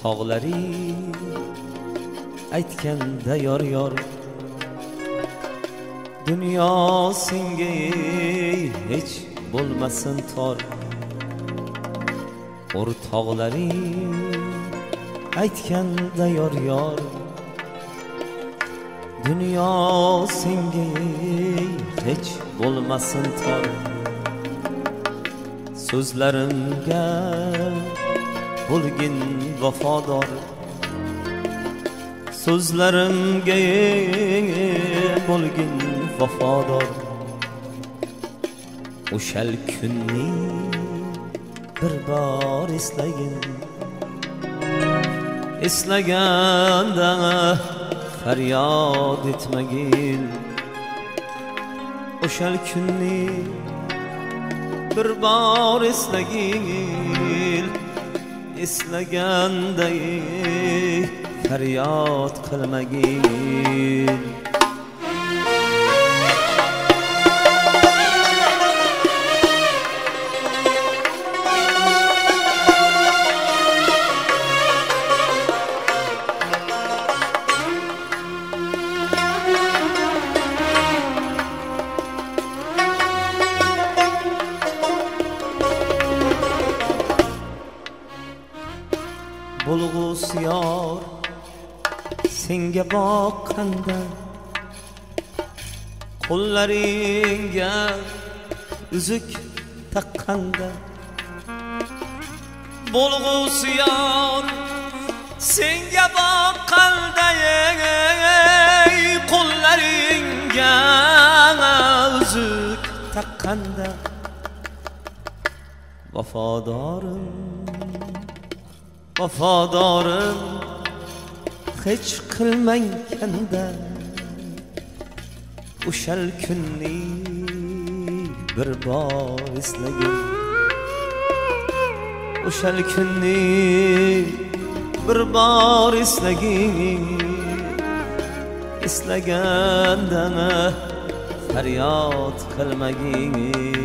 o'rtoqlari aytganda yor dunyo senga hech bo'lmasin tor. O'rtoqlari aytganda yor dunyo senga hech bo'lmasin tor. So'zlarimga bo'lgin vafodor, so'zlarimga bo'lgin vafodor. O'shal kunni bir bor eslagin, eslaganda faryod etmagin. O'shal kunni bir bor eslagin, eslaganda faryod qilmagin. Bulg'us yor senga boqqanda, qo'llaringga uzuk taqqanda. Bulg'us yor senga boqqanda, qo'llaringga uzuk taqqanda. Vafodorim vafodorim hech qilmaganda. O'shal kunni bir bor eslagin, o'shal kunni bir bor eslagin, eslaganda faryod qilmagin.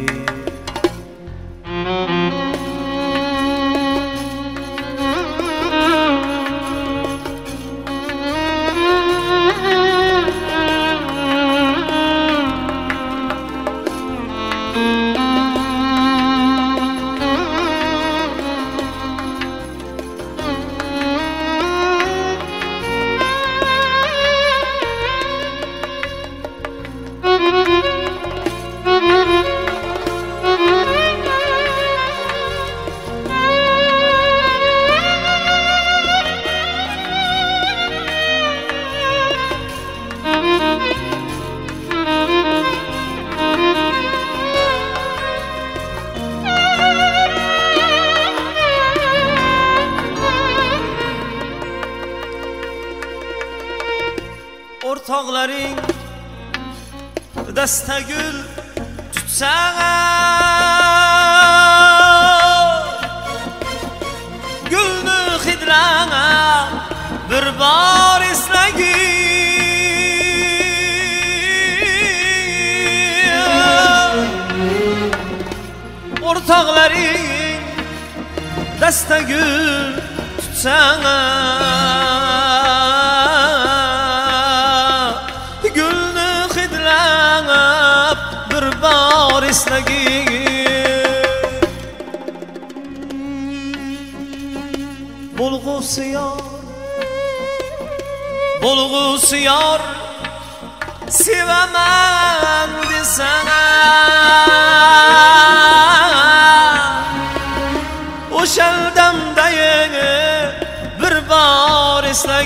O'rtoqlaring dasta gul tutsa, gulni hidlab bir bor eslagin. O'rtoqlaring dasta gul tutsa, bir bor eslagin. Bulg'us yor sevaman desana, o'shal damda bir bor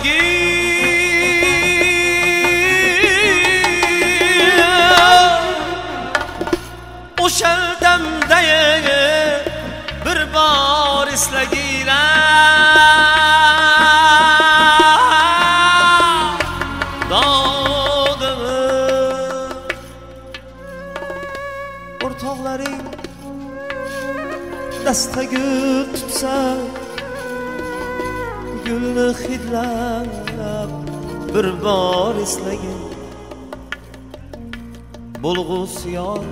eslagin. O'shal damda bir bor eslagin. O'rtoqlaring dasta gul tutsa, gulni hidlab bir bor eslagin. Bulg'us yor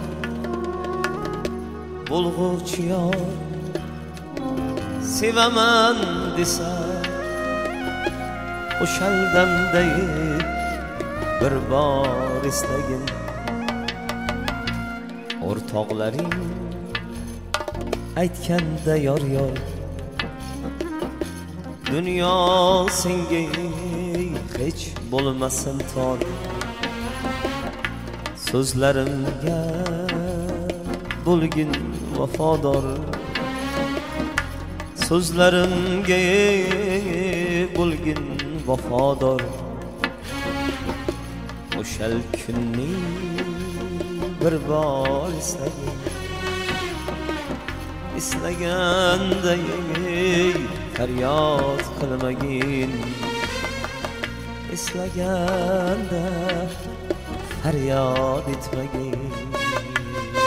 bulg'uvchi yor sevaman desa, o'shal damdayib bir bor eslagin. O'rtoqlaring aytganda yor dunyo senga hech bo'lmasin tor. So'zlarimga bo'lgin vafodor, so'zlarimga bo'lgin vafodor. O'shal kunni bir bor eslaganda faryod qilmagin. Eslaganda faryod etmagin.